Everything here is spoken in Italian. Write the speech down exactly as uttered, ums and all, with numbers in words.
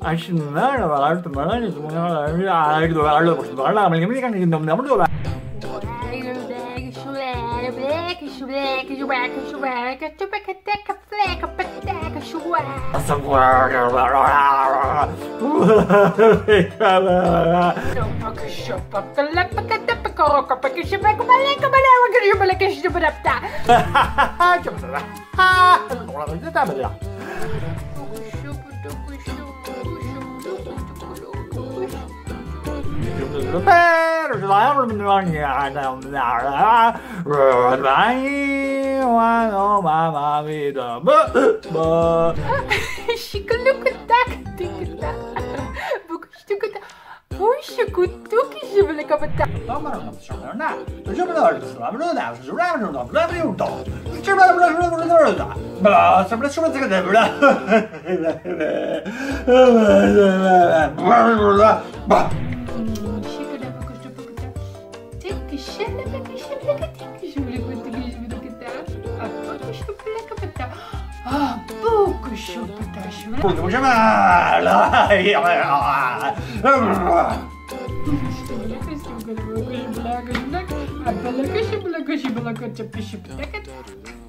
Aşınlar var artık bana ne zaman ayrı dolarla boş dolarla ama yemin ederim ki ne dolar. Blaga, blaga, blaga, blaga, blaga, blaga, blaga, blaga, blaga, blaga,